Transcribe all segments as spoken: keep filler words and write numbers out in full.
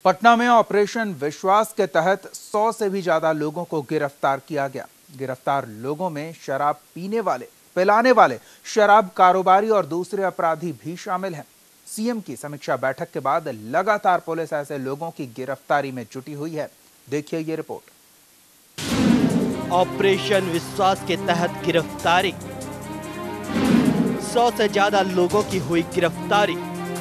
पटना में ऑपरेशन विश्वास के तहत सौ से भी ज्यादा लोगों को गिरफ्तार किया गया। गिरफ्तार लोगों में शराब पीने वाले, पिलाने वाले, शराब कारोबारी और दूसरे अपराधी भी शामिल हैं। सीएम की समीक्षा बैठक के बाद लगातार पुलिस ऐसे लोगों की गिरफ्तारी में जुटी हुई है। देखिए ये रिपोर्ट। ऑपरेशन विश्वास के तहत गिरफ्तारी, सौ से ज्यादा लोगों की हुई गिरफ्तारी।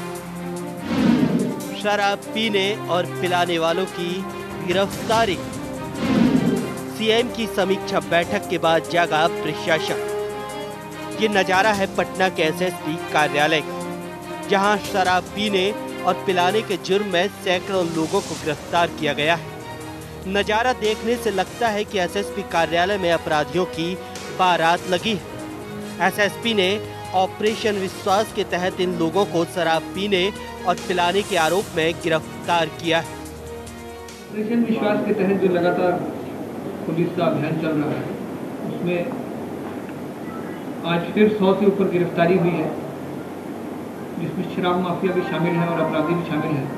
शराब पीने और पिलाने वालों की गिरफ्तारी। सीएम की समीक्षा बैठक के बाद जागा प्रशासन। ये नजारा है पटना के एसएसपी कार्यालय का, जहां शराब पीने और पिलाने के जुर्म में सैकड़ों लोगों को गिरफ्तार किया गया है। नजारा देखने से लगता है कि एसएसपी कार्यालय में अपराधियों की बारात लगी है। एसएसपी ने ऑपरेशन विश्वास के तहत इन लोगों को शराब पीने और पिलाने के आरोप में गिरफ्तार किया है। ऑपरेशन विश्वास के तहत जो लगातार पुलिस का अभियान चल रहा है, उसमें आज फिर सौ से ऊपर गिरफ्तारी हुई है, जिसमें शराब माफिया भी शामिल है और अपराधी भी शामिल है।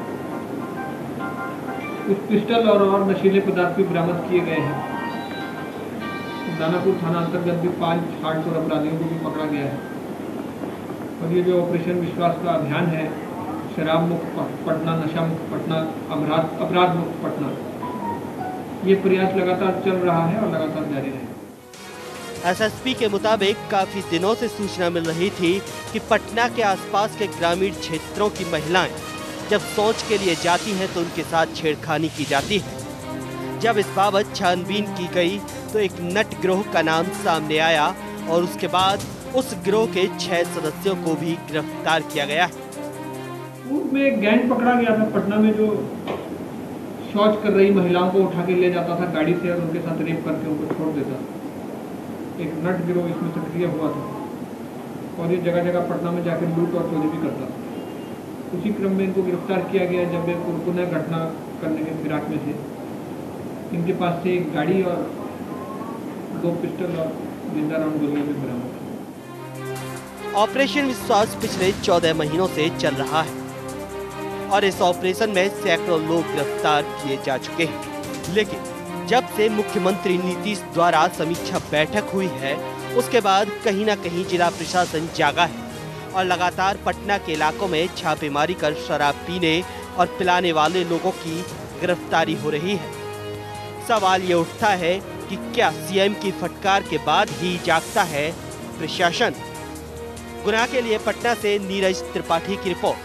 कुछ पिस्टल और और नशीले पदार्थ भी बरामद किए गए हैं। दानापुर थाना अंतर्गत भी पांच हार्डकोर अपराधियों को भी पकड़ा गया है। और ये जो ऑपरेशन विश्वास का अभियान है, शराब मुक्त पटना, नशा मुक्त पटना, अपराध अपराध मुक्त पटना, ये प्रयास लगातार चल रहा है और लगातार जारी रहेगा। एसएसपी के मुताबिक काफी दिनों से सूचना मिल रही थी कि पटना के आसपास के ग्रामीण क्षेत्रों की महिलाएं जब शौच के लिए जाती हैं तो उनके साथ छेड़खानी की जाती है। जब इस बाबत छानबीन की गई तो एक नट गिरोह का नाम सामने आया और उसके बाद उस गिरोह के छह सदस्यों को भी गिरफ्तार किया गया है। पूर्व में एक गैंग पकड़ा गया था पटना में, जो शौच कर रही महिलाओं को उठा के ले जाता था गाड़ी से और उनके साथ रेप करके उनको छोड़ देता। एक नट गिरोह इसमें सक्रिय हुआ था और ये जगह जगह पटना में जाकर लूट और चोरी भी करता था। उसी क्रम में इनको गिरफ्तार किया गया जब एक पुनः घटना करने के फिराक में थे। इनके पास से एक गाड़ी और दो पिस्टल और जिंदा राउंड गोलियां भी बरामद। ऑपरेशन विश्वास पिछले चौदह महीनों से चल रहा है और इस ऑपरेशन में सैकड़ों लोग गिरफ्तार किए जा चुके हैं। लेकिन जब से मुख्यमंत्री नीतीश द्वारा समीक्षा बैठक हुई है, उसके बाद कहीं ना कहीं जिला प्रशासन जागा है और लगातार पटना के इलाकों में छापेमारी कर शराब पीने और पिलाने वाले लोगों की गिरफ्तारी हो रही है। सवाल ये उठता है कि क्या सीएम की फटकार के बाद ही जागता है प्रशासन? गुना के लिए पटना से नीरज त्रिपाठी की रिपोर्ट।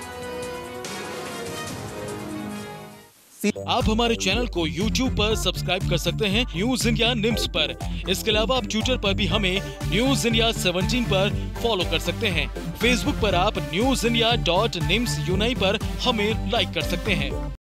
आप हमारे चैनल को यूट्यूब पर सब्सक्राइब कर सकते हैं न्यूज इंडिया निम्स पर। इसके अलावा आप ट्विटर पर भी हमें न्यूज इंडिया सेवनटीन पर फॉलो कर सकते हैं। फेसबुक पर आप न्यूज इंडिया डॉट निम्स यूनाई पर हमें लाइक कर सकते हैं।